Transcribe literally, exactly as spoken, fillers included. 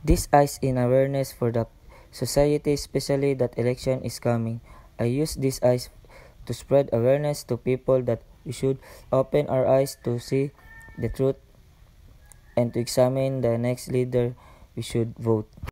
This eyes in awareness for the society, especially that election is coming. I use this eyes to spread awareness to people that we should open our eyes to see the truth and to examine the next leader we should vote.